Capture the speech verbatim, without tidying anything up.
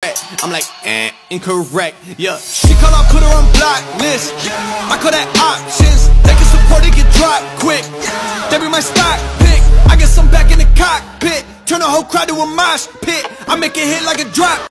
I'm like, eh, incorrect, yeah. She call up, put her on blacklist. I call that options. They can support it, get dropped quick. They be my stock pick. I get some back in the cockpit. Turn the whole crowd to a mosh pit. I make it hit like a drop.